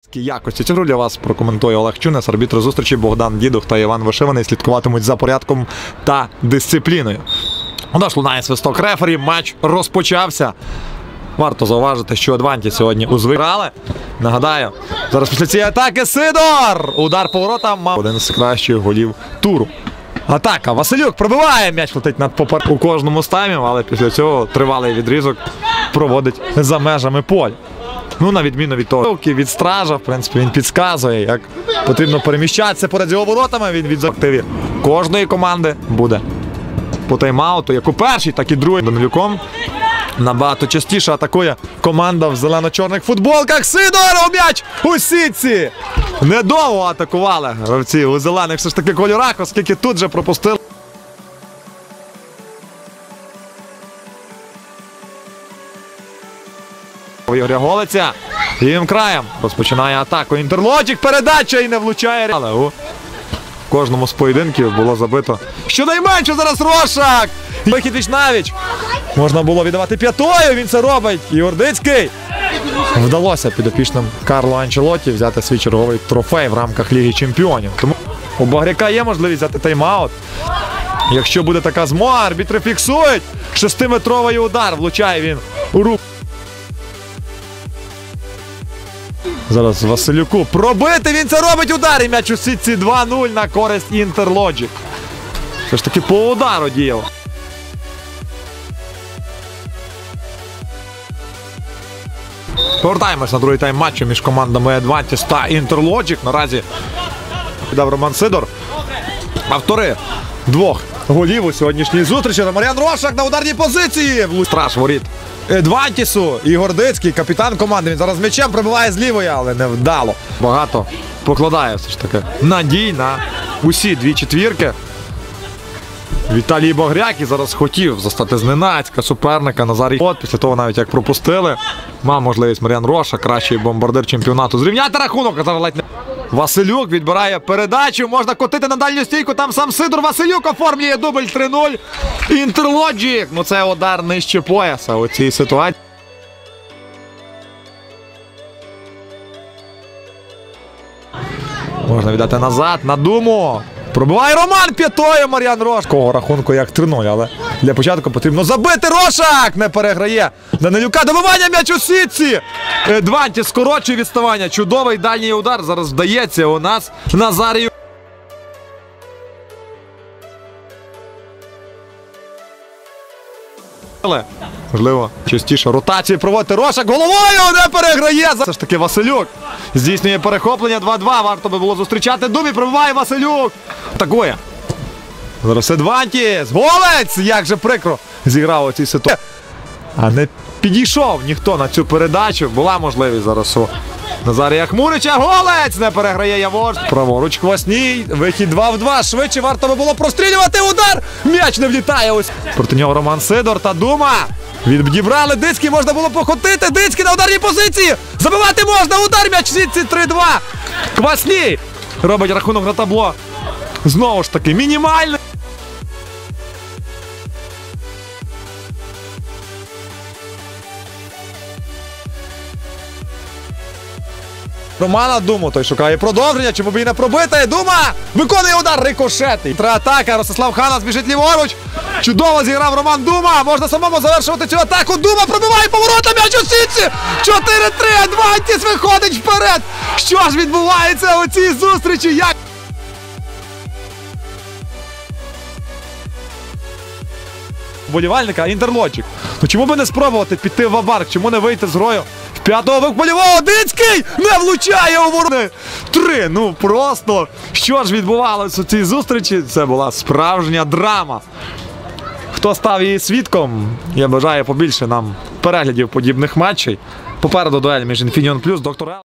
Якості цю гру для вас прокоментує Олег Чунес, арбітри зустрічі Богдан Дідух та Іван Вишиваний слідкуватимуть за порядком та дисципліною. Наш лунає свисток рефері, матч розпочався. Варто зауважити, що Адванті сьогодні узвиграли. Нагадаю, зараз після цієї атаки Сидор! Удар по воротам мав один з кращих голів туру. Атака. Василюк пробиває, м'яч летить над у кожному з таймів, але після цього тривалий відрізок проводить за межами поля. Ну, на відміну від того, від стража, в принципі, він підказує, як потрібно переміщатися перед його воротами. Він від активі кожної команди буде по тайм-ауту, як у першій, так і другій. Данилюком набагато частіше атакує команда в зелено-чорних футболках. Сидор! М'яч у сітці! Недовго атакували гравці у зелених все ж таки кольорах, оскільки тут же пропустили. Ігоря Голиця. Лівим краєм розпочинає атаку. Інтерлоджик, передача і не влучає. Але у кожному з поєдинків було забито щонайменше зараз Рошак. Вихід віч-навіч. Можна було віддавати п'ятою, він це робить. Ігордицький. Вдалося підопічним Карло Анчелотті взяти свій черговий трофей в рамках Ліги Чемпіонів. Тому у Багряка є можливість взяти тайм-аут. Якщо буде така змога, арбітри фіксують. 6-метровий удар, влучає він у руку. Зараз Василюку пробити, він це робить, удар, і м'яч у сітці 2-0 на користь Інтерлоджик. Все ж таки по удару діяв. Повертаємось на другий тайм матчу між командами Адвантіс та Інтерлоджик. Наразі віддав Роман Сидор. Автори двох голів у сьогоднішній зустрічі. Мар'ян Рошак на ударній позиції. Страж воріт Адвантісу. Ігордицький, капітан команди. Він зараз м'ячем пробиває з лівої, але не вдало. Багато покладає все ж таки надій на усі дві четвірки. Віталій Багряк і зараз хотів застати зненацька суперника Назарій. От, після того навіть як пропустили, мав можливість Мар'ян Рошак, кращий бомбардир чемпіонату, зрівняти рахунок. А зараз ледь не... Василюк відбирає передачу, можна котити на дальню стійку, там сам Сидор. Василюк оформлює дубль 3-0. Інтерлоджик, ну це удар нижче пояса у цій ситуації. Можна віддати назад, на Думу. Пробиває Роман п'ятою, Мар'ян Рошак. Такого рахунку як 3-0, але для початку потрібно забити. Рошак не переграє Данилюка. Добивання, м'яч у сітці. Адвантіс скорочує відставання. Чудовий дальній удар зараз вдається у нас Назарію. Можливо, частіше ротації проводити. Рошак головою не переграє. Все ж таки Василюк здійснює перехоплення. 2-2. Варто би було зустрічати. Думі пробиває Василюк. Атакує. Зараз Адвантіс. Голець! Як же прикро зіграв у цій ситуації. А не підійшов ніхто на цю передачу. Була можливість зараз у Назарія Хмурича. Голець! Не переграє Явор. Праворуч Квасній. Вихід 2-2. Швидше варто би було прострілювати. Удар! М'яч не влітає. Ось. Проти нього Роман Сидор та Дума. Відібрали. Дицький, можна було похотити. Дицький на ударній позиції. Забивати можна. Удар, м'яч в сітці 3-2. Квасній робить рахунок на табло. Знову ж таки, мінімальний. Романа Думу, той шукає продовження, чому б і не пробити. Дума виконує удар, рикошетний. Атака, Ростислав Ханас біжить ліворуч. Чудово зіграв Роман Дума, можна самому завершувати цю атаку. Дума пробиває поворота, м'яч у сітці. 4-3, Адвантіс виходить вперед. Що ж відбувається у цій зустрічі? Як? Болівальника Інтерлоджик. Ну чому б не спробувати піти в абарк? Чому не вийти з грою? П'ятого вихвальового. Дицький не влучає у ворота. 3. Ну просто. Що ж відбувалося у цій зустрічі? Це була справжня драма. Хто став її свідком, я бажаю побільше нам переглядів подібних матчей. Попереду дуель між Infineon Plus, доктор